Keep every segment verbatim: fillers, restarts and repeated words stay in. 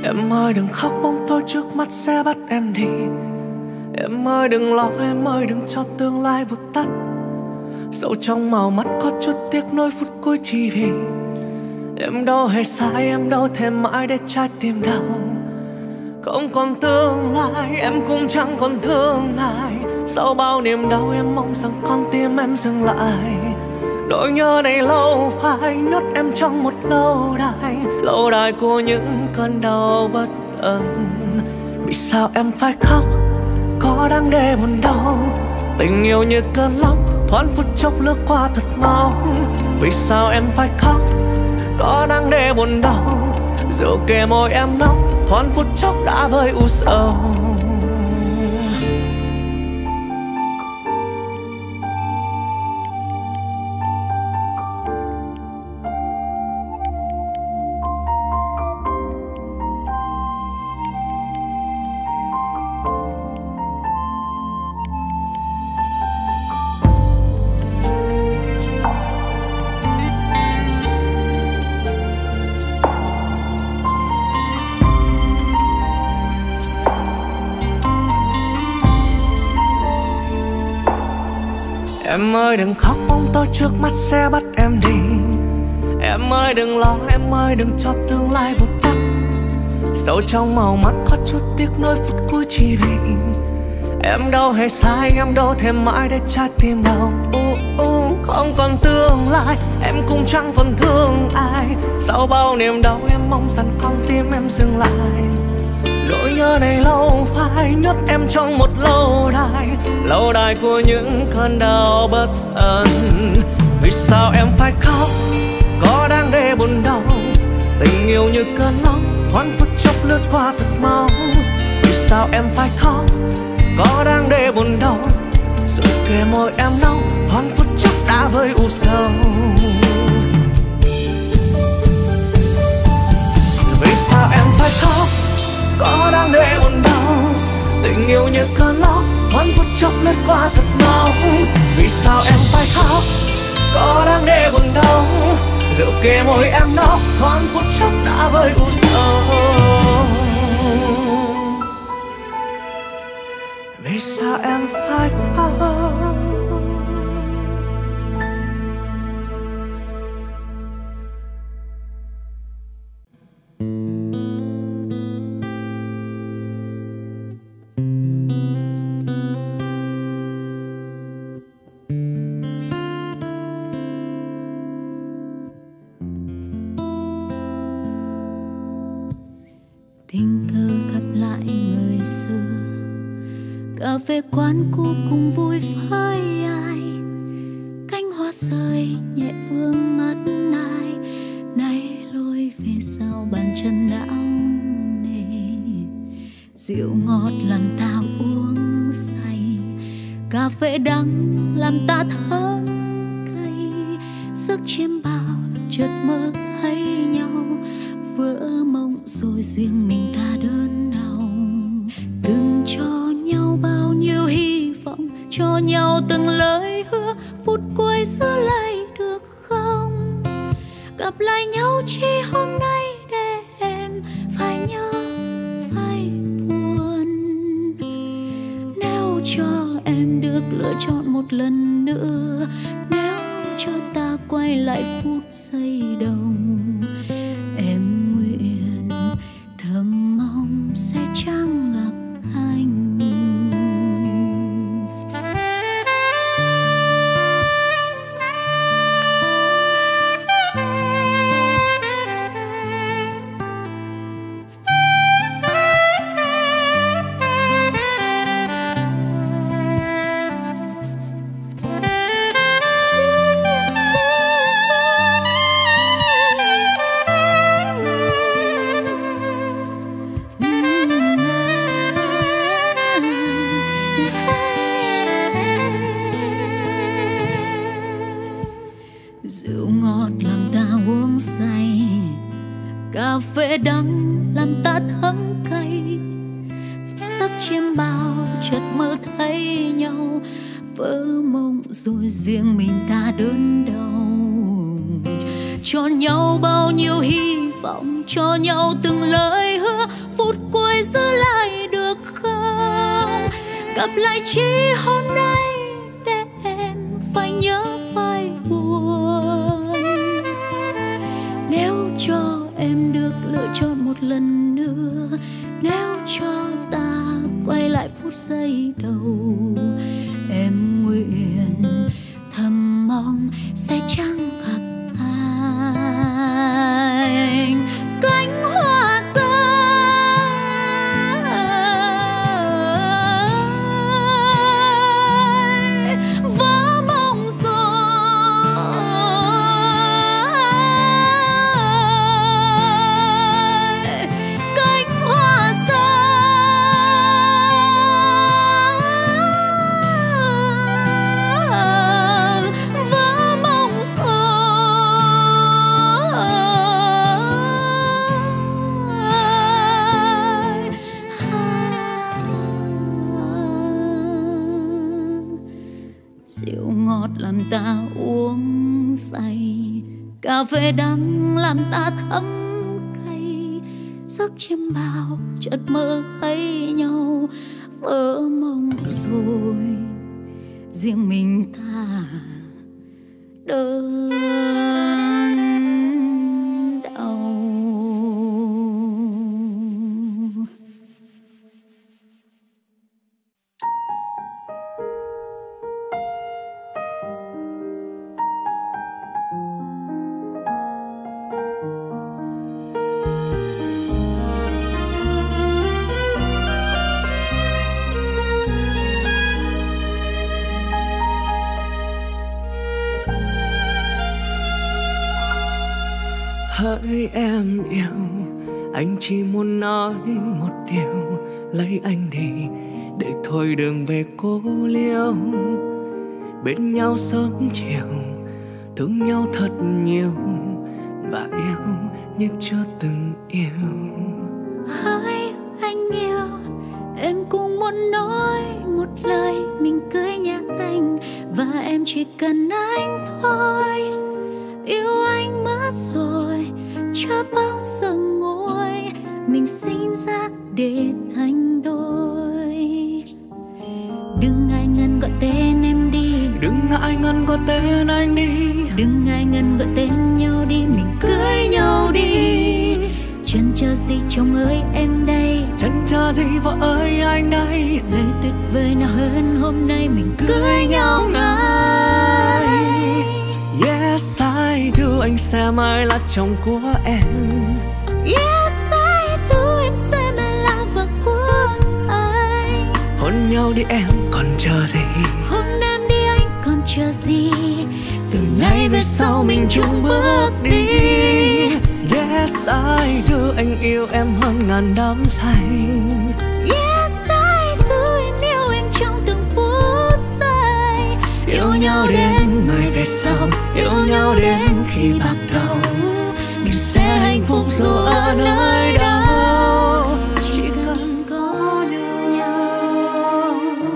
Em ơi đừng khóc, bóng tối trước mắt sẽ bắt em đi. Em ơi đừng lo, em ơi đừng cho tương lai vụt tắt. Sâu trong màu mắt có chút tiếc nuối phút cuối chỉ vì em đâu hề sai, em đâu thể mãi để trái tim đau. Không còn tương lai, em cũng chẳng còn thương ai. Sau bao niềm đau em mong rằng con tim em dừng lại. Nỗi nhớ này lâu phai, nhốt em trong một lâu đài, lâu đài của những cơn đau bất tận. Vì sao em phải khóc, có đáng để buồn đâu. Tình yêu như cơn lốc, thoáng phút chốc lướt qua thật mau. Vì sao em phải khóc, có đáng để buồn đâu. Rượu kề môi em nốc, thoáng phút chốc đã vơi u sầu. Em ơi đừng khóc, bóng tối trước mắt sẽ bắt em đi. Em ơi đừng lo, em ơi đừng cho tương lai vụt tắt. Sâu trong màu mắt có chút tiếc nuối phút cuối chỉ vì em đâu hề sai, em đâu thể mãi để trái tim đau. uh, uh, Không còn tương lai, em cũng chẳng còn thương ai. Sau bao niềm đau em mong rằng con tim em dừng lại. Nỗi nhớ này lâu phai, nhốt em trong một lâu đài, lâu đài của những cơn đau bất tận. Vì sao em phải khóc, có đáng để buồn đâu. Tình yêu như cơn lốc, thoáng phút chốc lướt qua thật mau. Vì sao em phải khóc, có đáng để buồn đâu. Rượu kề môi em nấu, thoáng phút chốc đã vơi u sầu. Vì sao em phải khóc, có đáng để buồn đâu. Tình yêu như cơn lốc, thoáng phút chốc lướt qua thật mau. Vì sao em phải khóc, có đáng để buồn đâu. Rượu kề môi em nốc, thoáng phút chốc đã vơi u sầu. Vì sao em phải khóc. Tình cờ gặp lại người xưa, cà phê quán cũ cùng vui với ai. Cánh hoa rơi nhẹ vương mắt ai, nay lối về sau bàn chân não nề. Rượu ngọt làm ta uống say, cà phê đắng làm ta thơm cay. Giấc chiêm bao chợt mơ thấy nhau, vỡ mộng rồi riêng mình ta đớn đau. Từng cho nhau bao nhiêu hy vọng, cho nhau từng lời hứa, phút cuối giữ lại được không? Gặp lại nhau chỉ hôm nay để em phải nhớ phải buồn. Nếu cho em được lựa chọn một lần nữa, nếu cho ta quay lại phút giây đầu, em nguyện thầm mong sẽ chẳng gặp anh. Rượu ngọt làm ta uống say, cà phê đắng làm ta thấm cay. Giấc chiêm bao chợt mơ thấy nhau, vỡ mộng rồi riêng mình ta đớn đau. Cho nhau bao nhiêu hy vọng, cho nhau từng lời hứa, đưa, phút cuối giữ lại được không? Gặp lại chỉ hôm nay để em phải nhớ phải buồn. Nếu cho em được lựa chọn một lần nữa, nếu cho ta quay lại phút giây đầu, em nguyện thầm mong sẽ chẳng gặp anh. Cánh hoa rơi vỡ mộng rồi, cánh hoa rơi vỡ mộng rượu ngọt làm ta uống say, cà phê đắng làm ta thấm cay. Giấc chiêm bao chợt mơ thấy nhau, vỡ mộng rồi riêng mình ta đớn đau. Hỡi em yêu, anh chỉ muốn nói một điều, lấy anh đi để thôi đường về cô liêu. Bên nhau sớm chiều, thương nhau thật nhiều và yêu như chưa từng yêu. Hỡi anh yêu, em cũng muốn nói một lời mình cưới nhà anh, và em chỉ cần anh thôi. Yêu anh mất rồi, chưa bao giờ nguôi, mình sinh ra để thành đôi. Đừng ngại ngần gọi tên em đi, đừng ngại ngần gọi tên anh đi, đừng ngại ngần gọi tên nhau đi, mình cưới nhau đi. Chần chờ gì chồng ơi em đây, chần chờ gì vợ ơi anh đây, lời tuyệt vời nào hơn hôm nay mình cưới nhau ngay. Yes I do, anh sẽ mãi là chồng của em. Yes I do, em sẽ mãi là vợ của anh. Hôn nhau đi em còn chờ gì, hôn em đi anh còn chờ gì. từ nay về sau mình chung bước đi. Yes I do, anh yêu em hơn ngàn đắm say. Yes I do, em yêu anh trong từng phút giây. Yêu nhau đến mai về sau, yêu nhau đến khi bạc đầu, mình sẽ hạnh phúc dù ở nơi đâu, chỉ cần có nhau.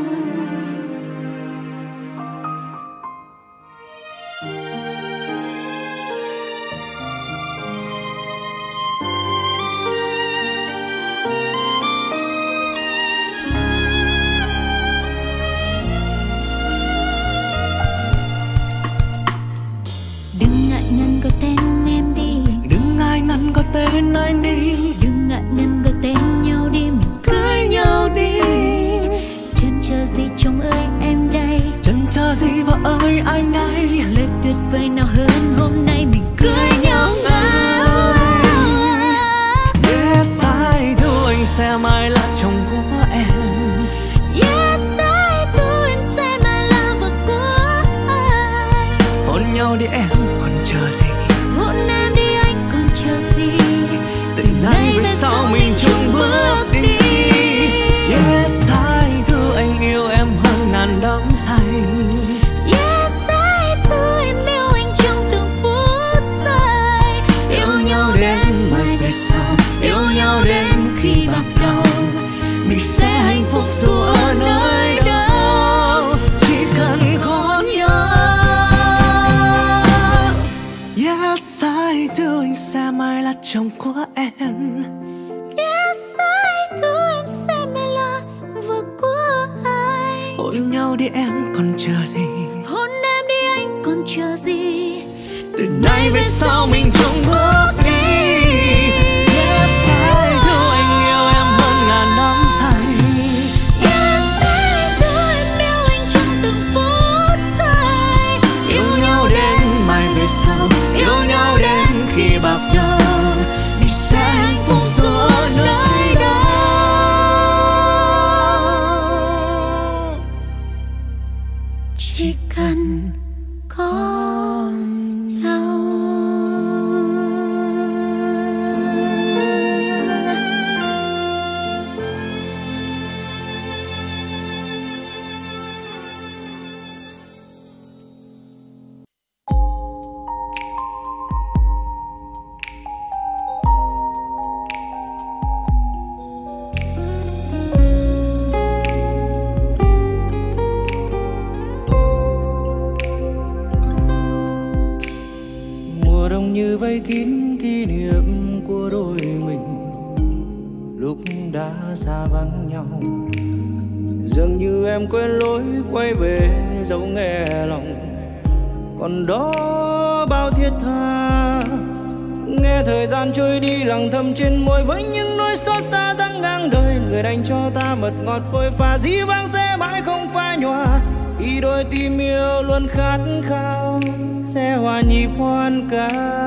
Đừng ngại ngần gọi tên em đi, đừng ngại ngần gọi tên anh đi, đừng ngại ngần gọi tên nhau đi, mình cưới nhau đi. Chần chờ gì chồng ơi em đây, chần chờ gì vợ ơi anh đây, lời tuyệt vời nào hơn hôm nay mình cưới nhau ngay. Yes I do, anh sẽ mãi là chồng của em. Yes I do, em sẽ mãi là vợ của anh. Hôn nhau đi em còn chờ gì, hôn em đi anh còn chờ gì. từ nay về sau mình chung bước đi. Yes I do, anh yêu em hơn ngàn đắm say. Yes I do, em yêu anh trong từng phút giây. Yêu nhau đến mai về sau, yêu nhau đến khi bạc đầu, mình sẽ hạnh phúc dù ở nơi đâu, chỉ cần có nhau. Yes I do, anh sẽ mãi là chồng của em. Yes Hôn nhau đi em còn chờ gì? Hôn em đi anh còn chờ gì? Từ nay về sau mình chung bước đi. Yes, I do, anh yêu em hơn ngàn năm dài. Yes, I do, em yêu anh trong từng phút giây. Yêu nhau đến mai về sau, yêu nhau đến khi bạc đầu, để sẽ hạnh phúc dù ở nơi đâu. Chỉ cần có như vây kín kỷ niệm của đôi mình lúc đã xa vắng nhau. Dường như em quên lối quay về dấu nghe lòng, còn đó bao thiết tha. Nghe thời gian trôi đi lặng thầm trên môi với những nỗi xót xa dang ngang đời. Người đành cho ta mật ngọt phôi pha, dĩ vãng sẽ mãi không phai nhòa. Khi đôi tim yêu luôn khát khao sẽ hòa nhịp hoan ca.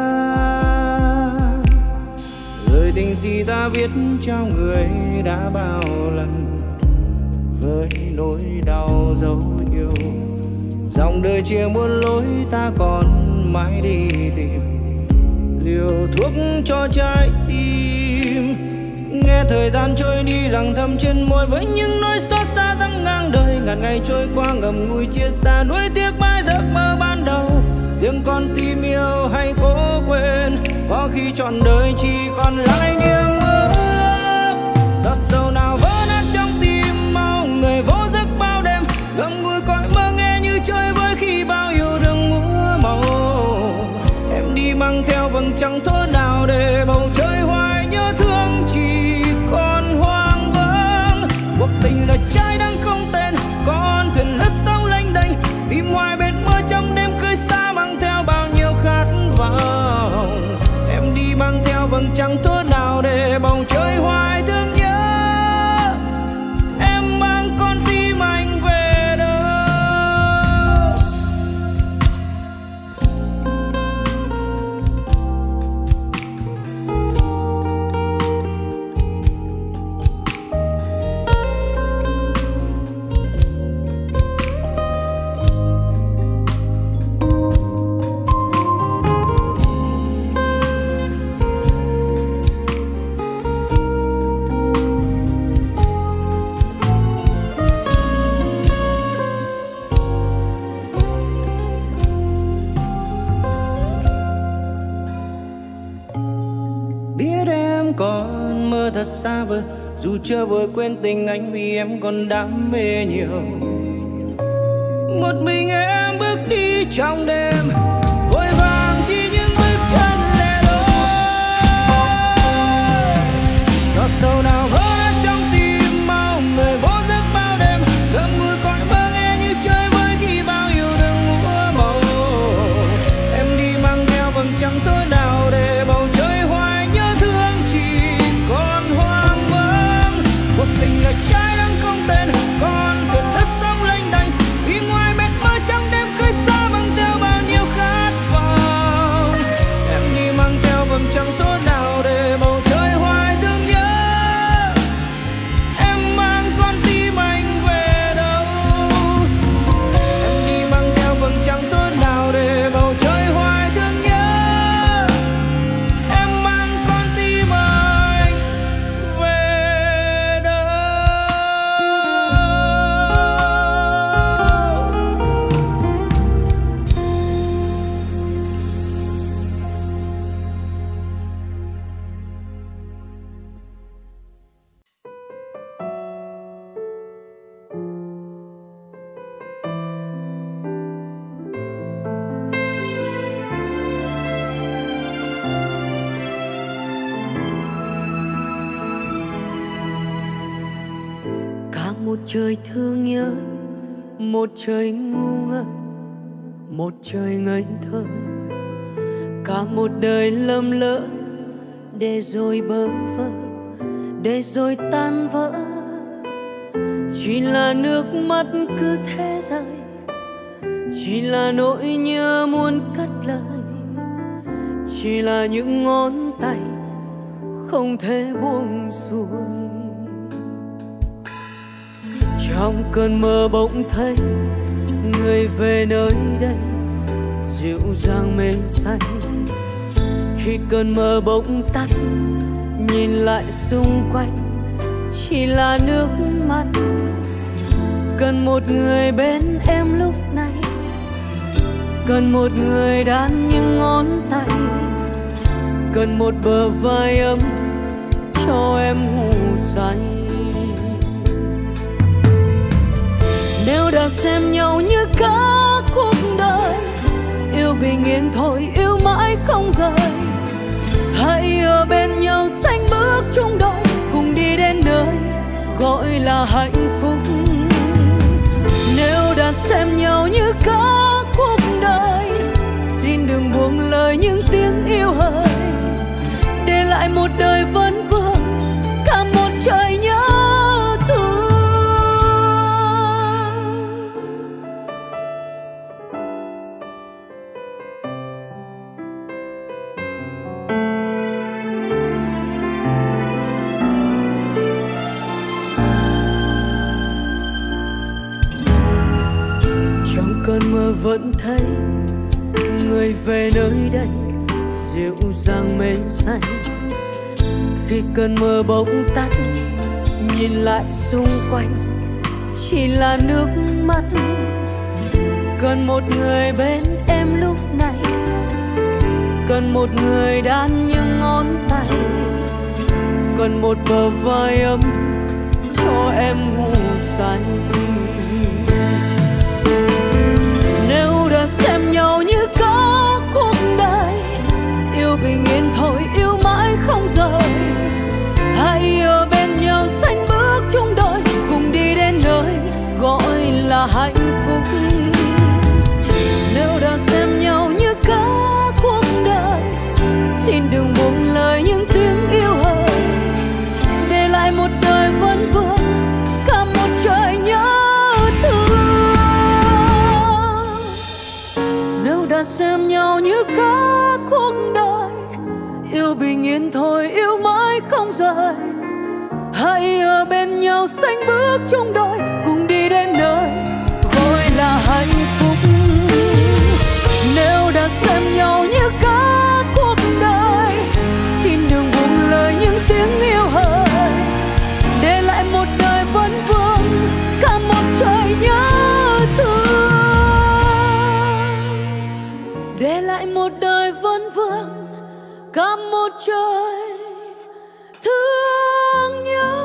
Lời tình gì ta viết cho người đã bao lần, với nỗi đau dấu yêu. Dòng đời chia muôn lối ta còn mãi đi tìm liều thuốc cho trái tim. Nghe thời gian trôi đi lặng thầm trên môi với những nỗi xót xa dang ngang đời. Ngàn ngày trôi qua ngậm ngùi chia xa, nuối tiếc mãi giấc mơ ban đầu. Riêng con tim yêu hay cố quên, có khi trọn đời chỉ còn lại niềm mơ ước. Giọt sầu nào vỡ nát trong tim mau người vô giấc bao đêm, ngậm ngùi cõi mơ nghe như chơi với khi bao yêu đương múa màu. Em đi mang theo vầng trăng thốt nào để bầu trời hoài nhớ thương chỉ còn hoang vắng. Cuộc tình là trái đắng không tên, con thuyền lướt sóng lênh đênh, tìm hoài bên mơ trong đêm cưới xa mang theo bao nhiêu khát vọng. Em đi mang theo vầng trăng thốt nào để bầu trời hoài thương nhớ. Em mang con tim anh về đâu? Còn mơ thật xa vời, dù chưa vội quên tình anh vì em còn đam mê nhiều. Một mình em bước đi trong đêm, vội vàng chỉ những bước chân lẻ loi. Giọt sầu nào vỡ nát trong tim mau người vô giấc bao đêm, ngậm ngùi cõi mơ nghe như chơi với khi bao yêu đương múa màu. Em đi mang theo vầng trăng tối nào để bầu trời hoài nhớ thương còn hoang vắng. Cuộc tình là trái đắng không tên, con thuyền lướt sóng lênh đênh, đi ngoài mệt mơ trong đêm cưới xa mang theo bao nhiêu khát vọng. Em đi mang theo vầng trăng tốt nào để bầu trời hoài thương nhớ. Em mang con tim anh về đâu? Em đi mang theo vầng trăng tốt nào để bầu trời hoài thương nhớ. Em mang con tim anh về đâu? Cả một trời thương nhớ một trời ngu ngơ, một trời ngây thơ, cả một đời lầm lỡ để rồi bơ vơ, để rồi tan vỡ. Chỉ là nước mắt cứ thế rơi, chỉ là nỗi nhớ muốn cất lời, chỉ là những ngón tay không thể buông xuôi. Trong cơn mơ bỗng thấy người về nơi đây dịu dàng mê say. Khi cơn mơ bỗng tắt, nhìn lại xung quanh chỉ là nước mắt. Cần một người bên em lúc này, cần một người đan những ngón tay, cần một bờ vai ấm cho em ngủ say. Nếu đã xem nhau như cả cuộc đời, yêu bình yên thôi, yêu mãi không rời. Hãy ở bên nhau sánh bước chung đôi, cùng đi đến nơi gọi là hạnh phúc. Nếu đã xem nhau như cả cuộc đời, xin đừng buông lời những tiếng yêu hời, để lại một đời vấn vương, cả một trời nhớ thương. Cơn mơ vẫn thấy người về nơi đây dịu dàng mê say. Khi cơn mơ bỗng tắt, nhìn lại xung quanh chỉ là nước mắt. Cần một người bên em lúc này, cần một người đan những ngón tay, cần một bờ vai ấm cho em ngủ say. Xem nhau như cả cuộc đời, yêu bình yên thôi, yêu mãi không rời. Hãy ở bên nhau sánh bước chung đôi, cùng đi đến nơi gọi là hạnh phúc. Nếu đã xem nhau như cả cuộc đời, xin đừng buông lời những tiếng yêu hời, để lại một đời vấn vương, cả một trời nhớ thương. Đã xem nhau như cả cuộc đời, yêu bình yên thôi, yêu mãi không rời. Hãy ở bên nhau sánh bước chung đôi, cùng đi đến nơi gọi là hạnh phúc. Nếu đã xem nhau như cả cuộc đời, xin đừng buông lời những tiếng yêu hời, để lại một đời vấn vương, cả một trời nhớ thương. Để lại một đời vấn vương, cả một trời thương nhớ.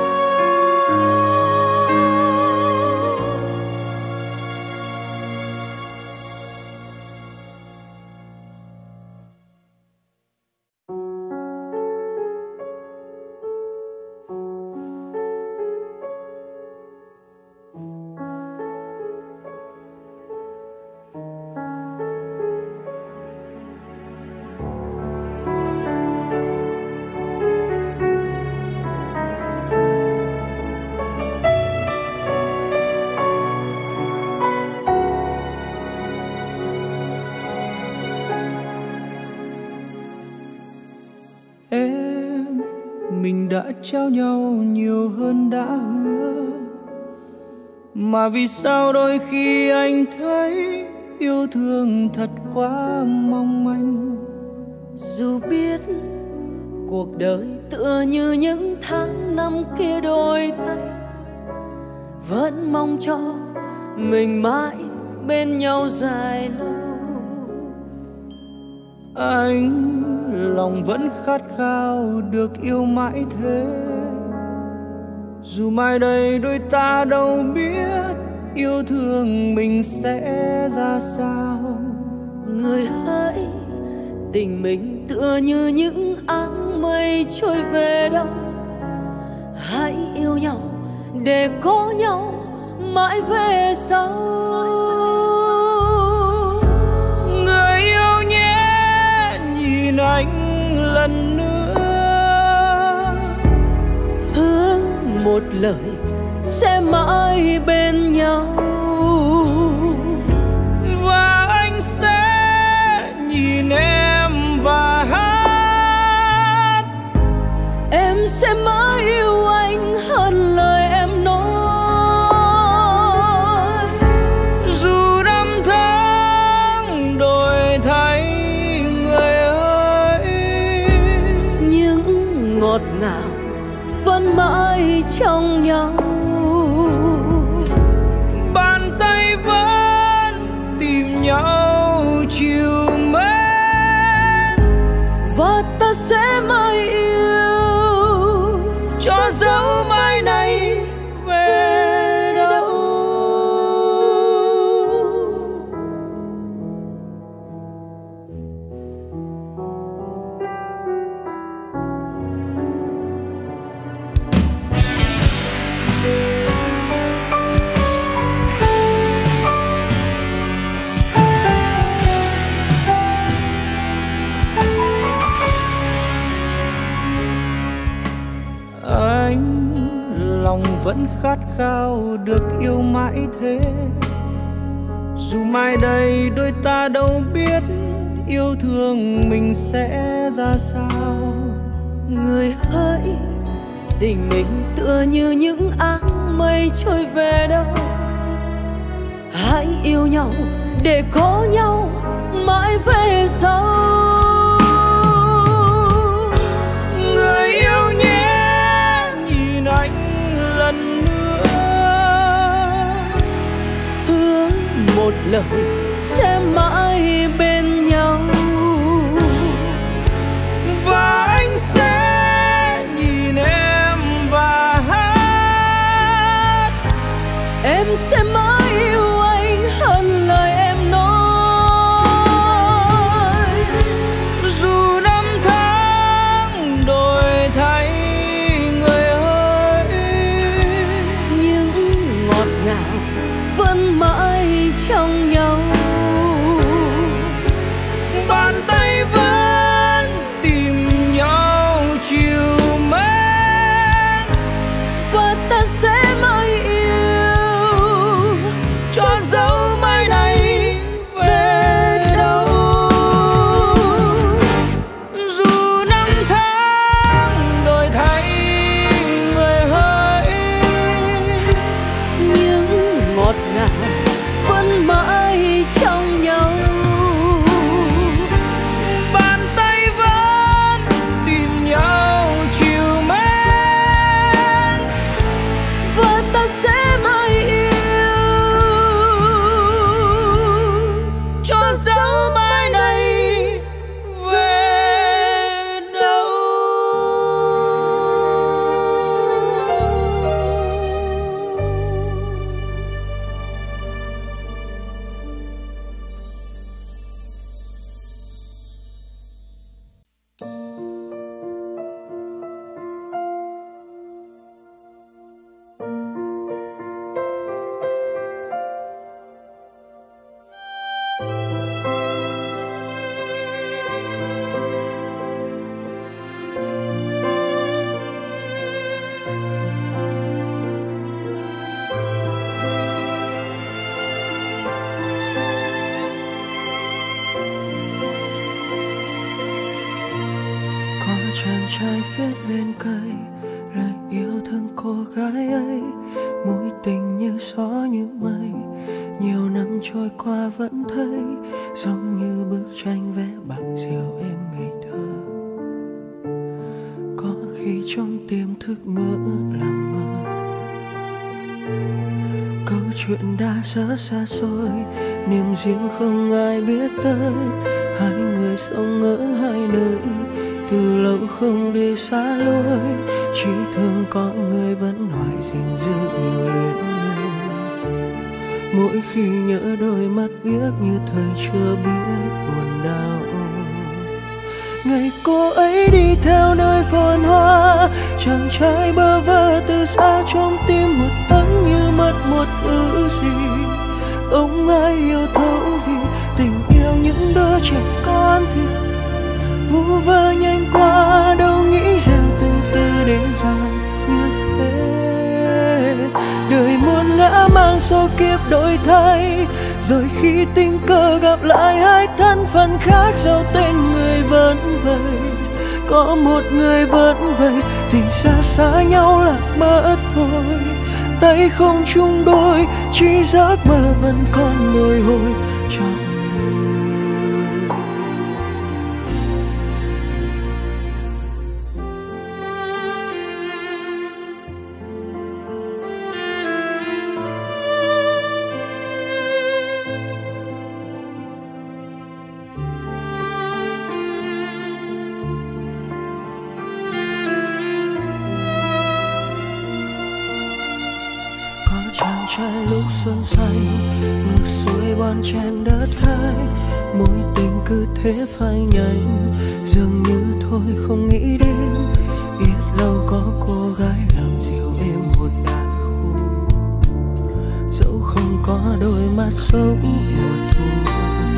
Mình đã trao nhau nhiều hơn đã hứa, mà vì sao đôi khi anh thấy yêu thương thật quá mong manh. Dù biết cuộc đời tựa như những tháng năm kia đổi thay, vẫn mong cho mình mãi bên nhau dài lâu. Anh lòng vẫn khát khao được yêu mãi thế, dù mai đây đôi ta đâu biết yêu thương mình sẽ ra sao. Người hỡi, tình mình tựa như những áng mây trôi về đâu. Hãy yêu nhau để có nhau mãi về sau. Người yêu nhé, nhìn anh lần nữa, hứa một lời sẽ mãi bên nhau. và anh sẽ nhìn em và hát. Em sẽ mãi yêu anh hơn lời em nói. Dù năm tháng đổi thay người ơi, những ngọt ngào vẫn mãi trong nhau. bàn tay vẫn tìm nhau chiều mến, Và ta sẽ mãi yêu cho dấu mai này về đâu. Anh lòng vẫn khát khao được yêu mãi thế, dù mai đây đôi ta đâu biết yêu thương mình sẽ ra sao. người hỡi, tình mình tựa như những áng mây trôi về đâu. Hãy yêu nhau để có nhau mãi về sau. Người yêu nhé, nhìn anh lần nữa, Hứa một lời sẽ mãi bên nhau. và anh sẽ nhìn em và hát. Em sẽ mãi yêu anh hơn lời em nói. Dù năm tháng đổi thay người ơi, Những ngọt ngào vẫn mãi trong nhau. bàn tay vẫn tìm nhau chiều mến, Và ta sẽ mãi yêu cho dấu mai này về đâu. Dù năm tháng đổi thay người hỡi, những ngọt ngào vẫn mãi trong nhau. bàn tay vẫn tìm nhau chiều mến, Và ta sẽ mãi yêu cho dấu mai này về đâu. Có chàng trai viết lên cây lời yêu thương cô gái ấy, mối tình như gió như mây, nhiều năm trôi qua vẫn thấy giống như bức tranh vẽ bằng diều êm ngày thơ. Có khi trong tiềm thức ngỡ làm mơ, câu chuyện đã rất xa xôi, niềm riêng không ai biết tới. Hai người sống ở hai nơi, từ lâu không đi xa lối, chỉ thương có người vẫn hỏi gìn giữ nhiều luyến lưu. Mỗi khi nhớ đôi mắt biếc như thời chưa biết buồn đau, Ngày cô ấy đi theo nơi vườn hoa, chàng trai bơ vơ từ xa trong tim hụt hẫng như mất một thứ gì. Không ai yêu thấu vì tình yêu những đứa trẻ con thì vu vơ nhanh qua, đâu nghĩ rằng từng từ đến dài như thế. Đời muôn ngã mang số kiếp đổi thay, rồi khi tình cờ gặp lại hai thân phận khác, dẫu tên người vẫn vậy. Có một người vẫn vậy thì xa xa nhau là mất thôi. Tay không chung đôi, chỉ giấc mơ vẫn còn bồi hồi trọn trai lúc xuân xanh, ngược xuôi bon chen đất khai. Mối tình cứ thế phai nhanh, dường như thôi không nghĩ đến. Ít lâu có cô gái làm dịu êm hồn đã khô, dẫu không có đôi mắt sống mùa thu.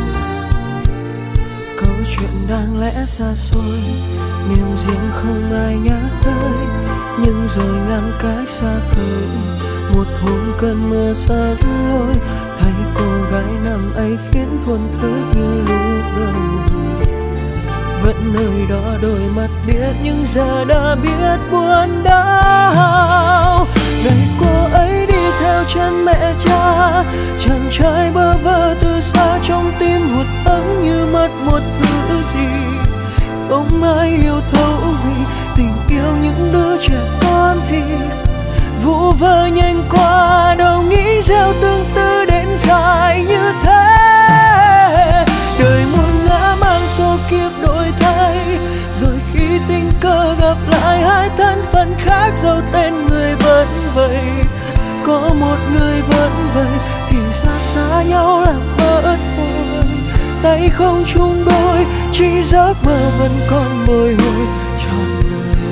Câu chuyện đáng lẽ xa xôi, niềm riêng không ai nhắc tới, nhưng rồi ngăn cách xa khơi. Một hôm cơn mưa giăng lối, thấy cô gái nằm ấy khiến thuần thức như lúc đầu. Vẫn nơi đó đôi mắt biết, nhưng giờ đã biết buồn đau. Ngày cô ấy đi theo chân mẹ cha, chàng trai bơ vơ từ xa trong tim hụt hẫng như mất một thứ gì. Không ai yêu thấu vì tình yêu những đứa trẻ con thì vu vơ nhanh qua, đâu nghĩ gieo tương tư đến dài như thế. Đời muôn ngã mang số kiếp đổi thay, rồi khi tình cờ gặp lại hai thân phận khác, dẫu tên người vẫn vậy. Có một người vẫn vậy thì xa xa nhau là mất hồn. Tay không chung đôi, chỉ giấc mơ vẫn còn bồi hồi trọn đời.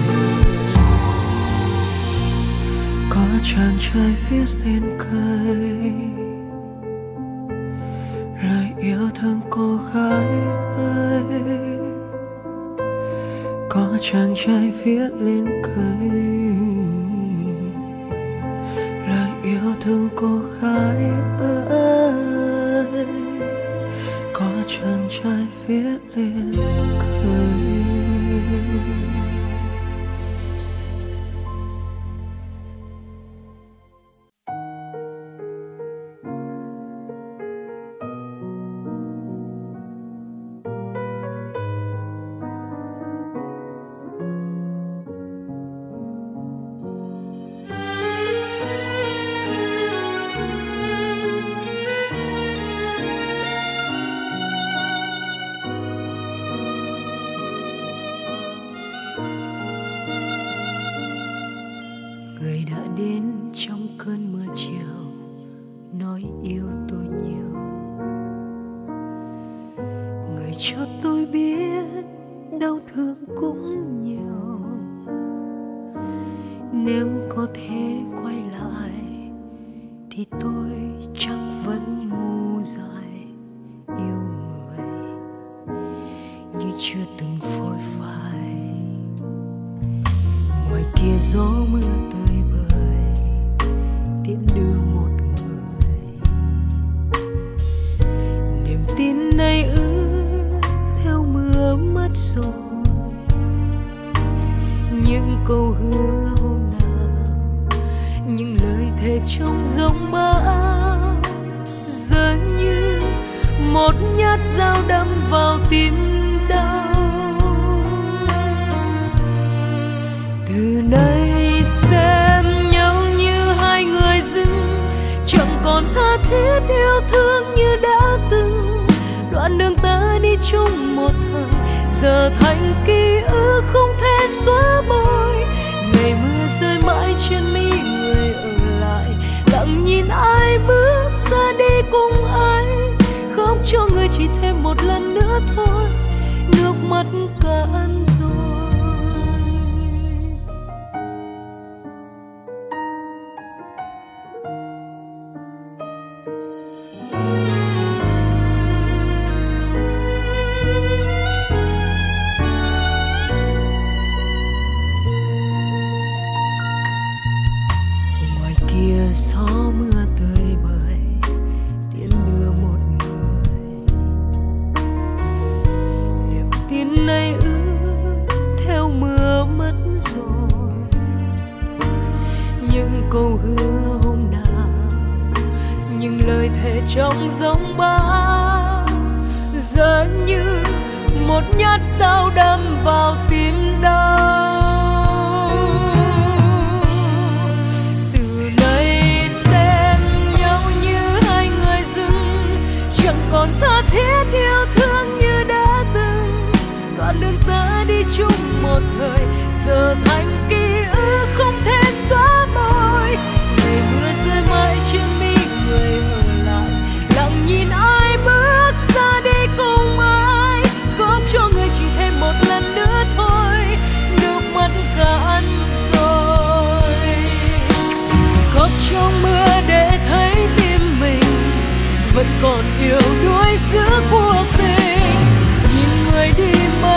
Có chàng trai viết lên cây lời yêu thương cô gái ơi. Có chàng trai viết lên cây lời yêu thương cô gái ơi. Có chàng trai viết lên cây. Cho người chỉ thêm một lần nữa thôi, nước mắt những câu hứa hôm nào, những lời thề trong giông bão, giờ như một nhát dao đâm vào tim đau. Từ nay xem nhau như hai người dưng, chẳng còn tha thiết yêu thương như đã từng. Đoạn đường ta đi chung một thời, giờ thành ký ức không thể xóa mỏi. Ngày mưa rơi mãi trên mi người ở lại, lặng nhìn ai bước ra đi cùng ai. Khóc cho người chỉ thêm một lần nữa thôi, nước mắt cạn rồi. Khóc trong mưa để thấy tim mình vẫn còn yêu đuối giữa cuộc tình. Nhìn người đi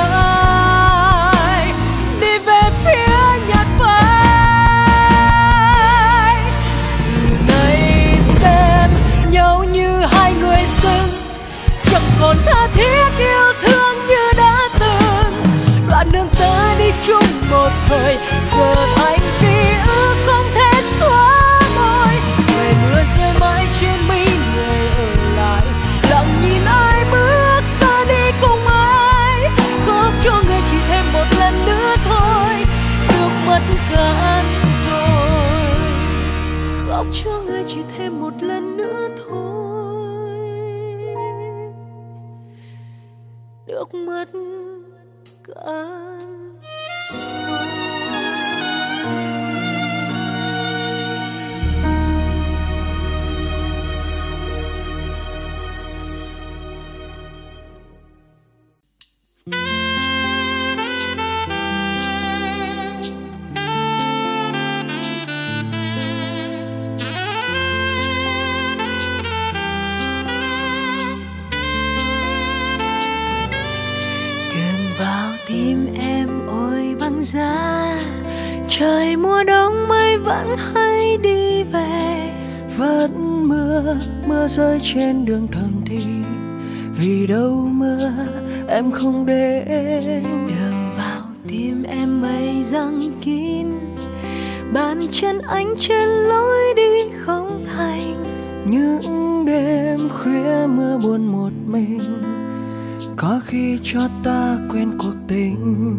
mãi, đi về phía nhạt phai. Từ nay xem nhau như hai người dưng, chẳng còn tha thiết yêu thương như đã từng. Đoạn đường ta đi chung một thời, giờ thành ký ức không thể xóa mỏi. Ngày mưa rơi mãi trên mi người ở lại, lặng nhìn ai bước ra đi cùng ai. Khóc cho người chỉ thêm một lần nữa thôi, nước mắt cạn rồi. Khóc cho người chỉ thêm một lần nữa thôi, nước mắt cạn rồi. Trời mùa đông mây vẫn hay đi về, vẫn mưa, mưa rơi trên đường thầm thì. Vì đâu mưa em không đến. Đường vào tim em mây giăng kín, bàn chân anh trên lối đi không thành. Những đêm khuya mưa buồn một mình, có khi cho ta quên cuộc tình.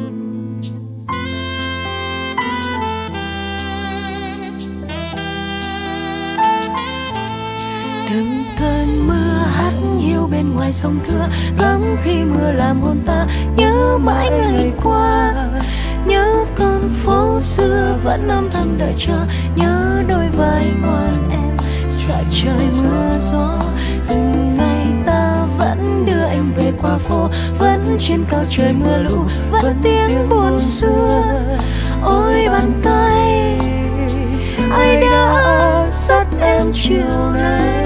Từng cơn mưa hắt hiu bên ngoài sông Thưa, lắm khi mưa làm hồn ta nhớ mãi ngày qua. Nhớ con phố xưa vẫn âm thầm đợi chờ, nhớ đôi vai ngoan em sợ trời mưa gió. Từng ngày ta vẫn đưa em về qua phố, vẫn trên cao trời mưa lũ, vẫn tiếng buồn xưa. Ôi bàn tay ai đã dắt em chiều nay,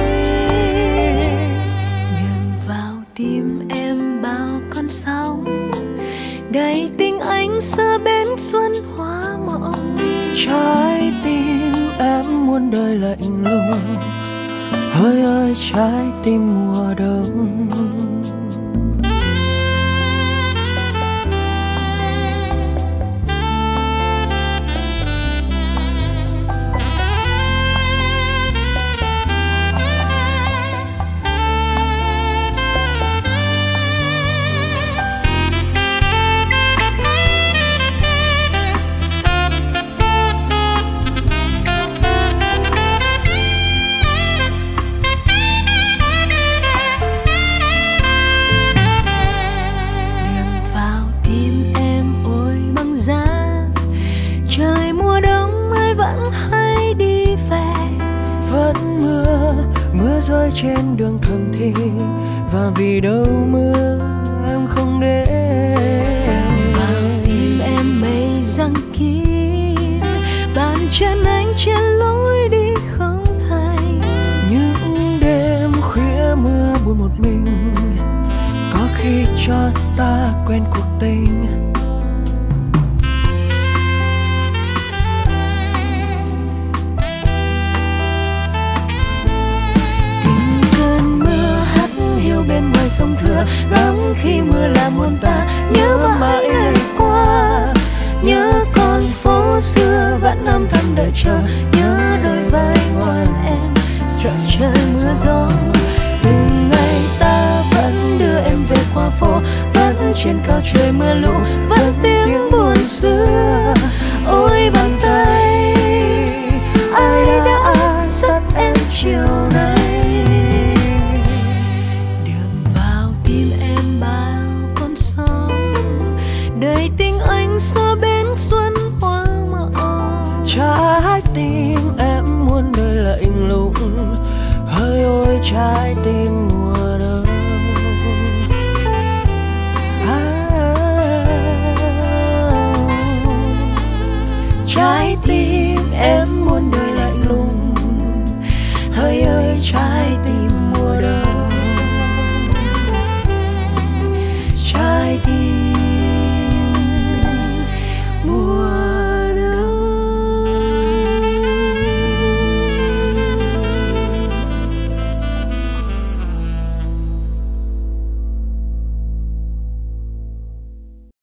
nghiêng vào tim em bao con sóng, đầy tình anh xưa bến xuân hoa mộng. Trái tim em muôn đời lạnh lùng, hỡi ơi trái tim mùa đông. Rơi trên đường thầm thì, và vì đâu mưa em không đến. Vào tim em mây giăng kín, bàn chân anh trên lối đi không thành. Những đêm khuya mưa buồn một mình, có khi cho ta quên cuộc tình. Bên ngoài sông Thưa, lắm khi mưa làm hồn ta nhớ mãi ngày qua. Nhớ con phố xưa vẫn âm thầm đợi chờ, nhớ đôi vai ngoan em sợ trời mưa gió. Từng ngày ta vẫn đưa em về qua phố, vẫn trên cao trời mưa lũ